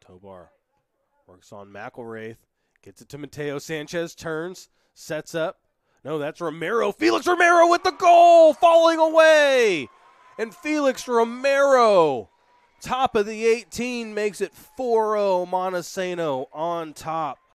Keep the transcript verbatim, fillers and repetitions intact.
Tobar works on McElwraith. Gets it to Mateo Sanchez. Turns. Sets up. No, that's Romero. Felix Romero with the goal. Falling away. And Felix Romero, top of the eighteen, makes it four oh. Montesano on top.